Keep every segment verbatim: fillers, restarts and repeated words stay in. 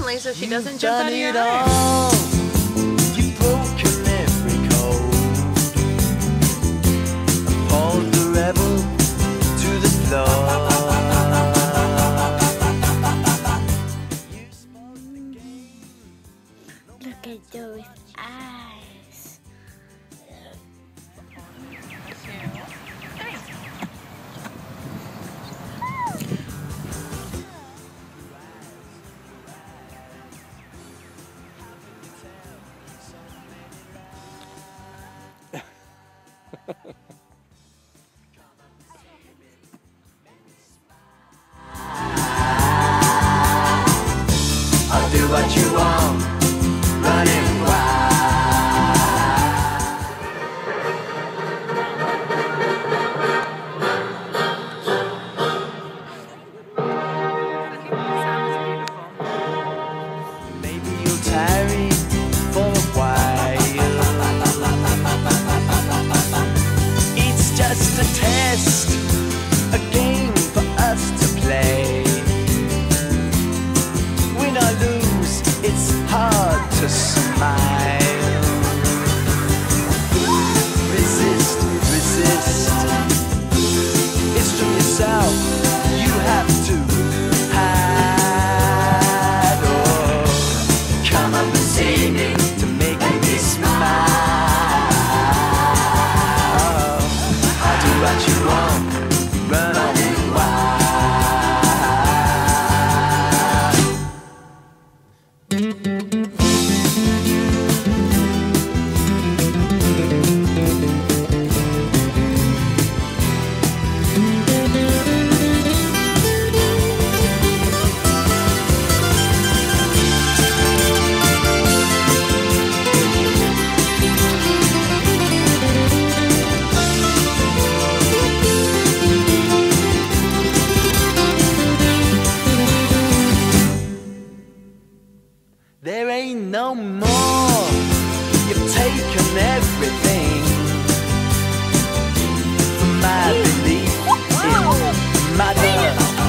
family so she doesn't jump out of your all. arms. You've broken every code and pulled the rebel to the floor. Look at those eyes. I'll do what you want, running wild. Maybe you'll tarry for a while. It's just a test, a game for us to play. Win or lose, it's hard to smile. Resist, resist. It's from yourself you have to hide. Oh, come up and see me to make me smile. I'll do what you want, run running wild. There ain't no more. You've taken everything from my belief in Mother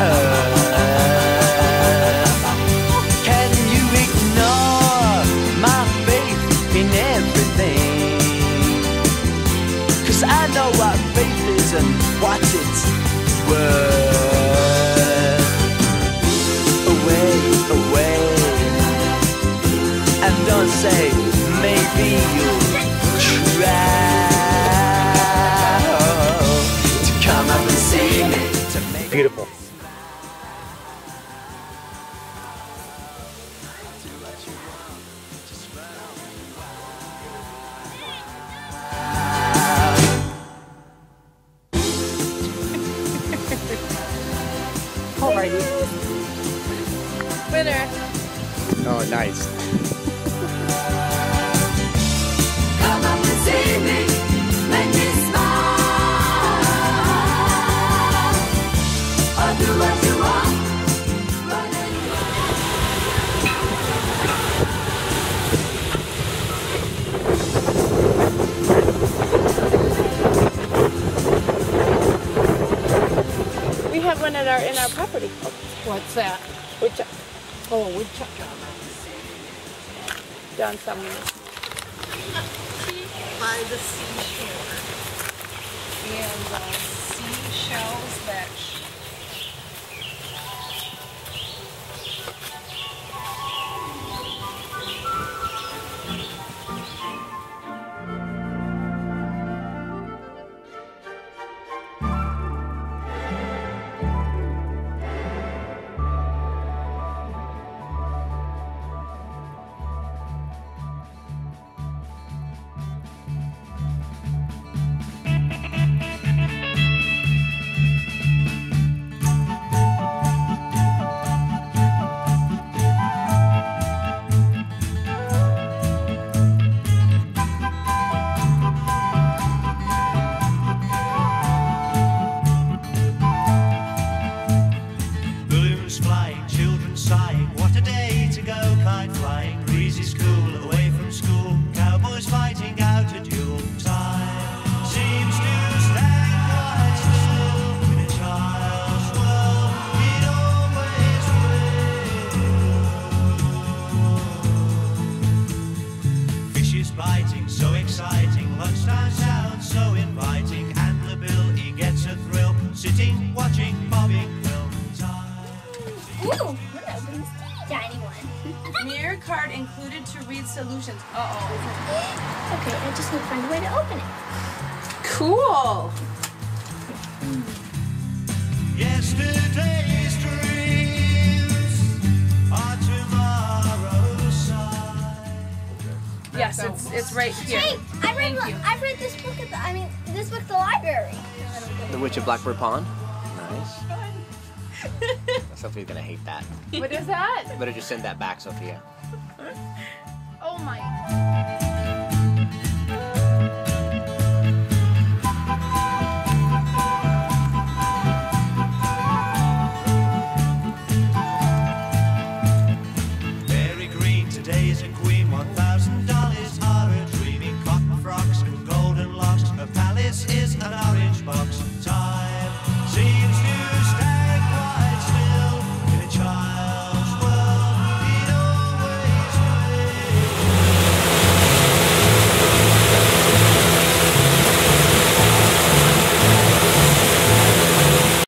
Earth. Can you ignore my faith in everything? 'Cause I know what faith is and what it's worth. Away, away. And don't say, maybe you'll try to come up and see me. To make Beautiful. Alrighty. Winner. Oh, nice. Come up and see me, make me smile. I'll do what you want, running We have one at our in our property. What's that? Woodchuck. Oh, woodchuck. Down somewhere. By the seashore. And the seashells that Lunchtime sounds so inviting, and the Billy gets a thrill, sitting, watching, bobbing quill. Ooh, we're gonna open this teeny tiny one. Mirror card included to read solutions. Uh-oh. Okay, I just need to find a way to open it. Cool. Yesterday's dreams are tomorrow's sign. Yes, it's it's right here. Hey, I read Thank you. I read this book at the I mean this book at the library. The Witch of Blackbird Pond. Nice. Sophia's gonna hate that. What is that? Better just send that back, Sophia. Oh my.